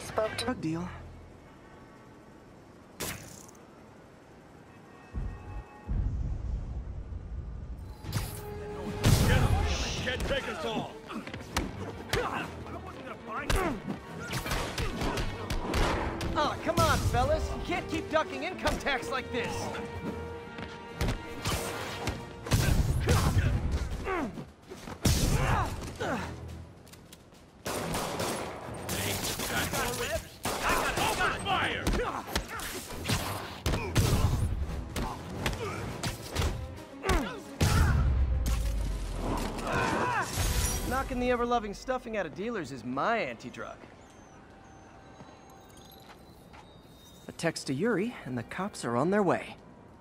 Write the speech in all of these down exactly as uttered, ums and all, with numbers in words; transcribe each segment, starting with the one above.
spoke to... Drug deal. Can't take us all. Oh, come on, fellas. You can't keep ducking income tax like this. Knocking the ever-loving stuffing out of dealers is my anti-drug. A text to Yuri, and the cops are on their way.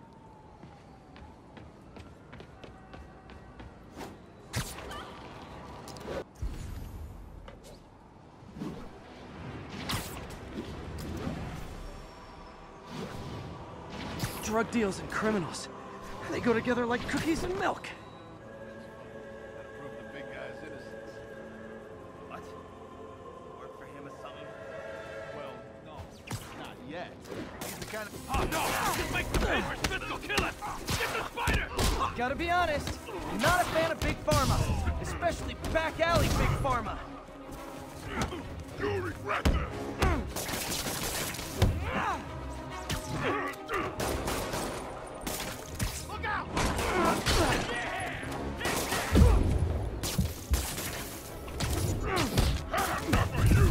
Drug deals and criminals. They go together like cookies and milk. Oh no! Just make the papers! Smith will kill us! Get the spider! Gotta be honest, I'm not a fan of Big Pharma. Especially back alley Big Pharma. You'll regret this! Look out! Enough of you!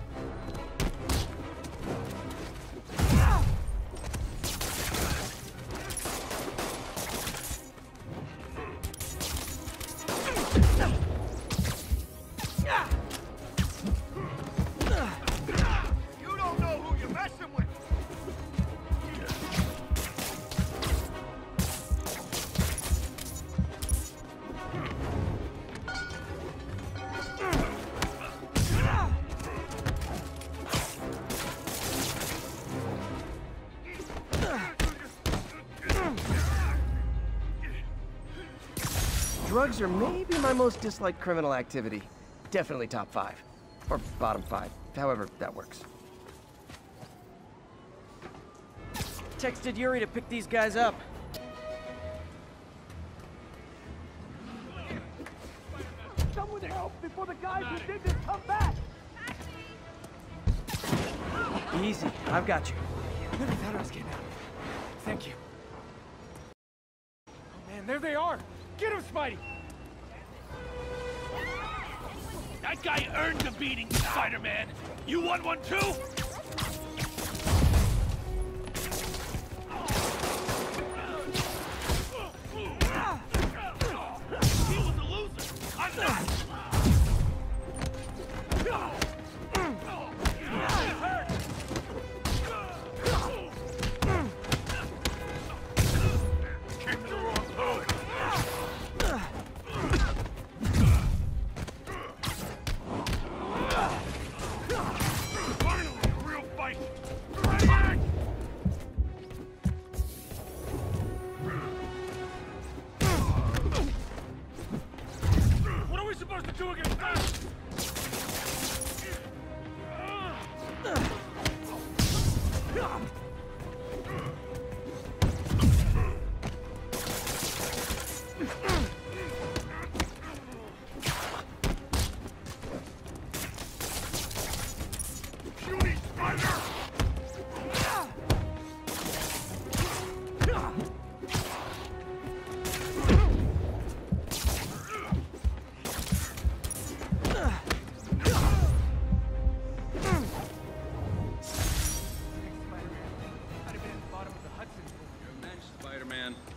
Drugs are maybe my most disliked criminal activity. Definitely top five. Or bottom five. However that works. Texted Yuri to pick these guys up. Someone help before the guys who did this come back! Easy. I've got you. I never thought I was getting out. Thank you. Oh man, there they are! Get him, Spidey! That guy earned the beating, Spider-Man! You want one too? He was a loser! I'm not! He's hurt! Kicked the wrong hook! Finally, a real fight! What are we supposed to do against that? Shooty spider! Spider-Man.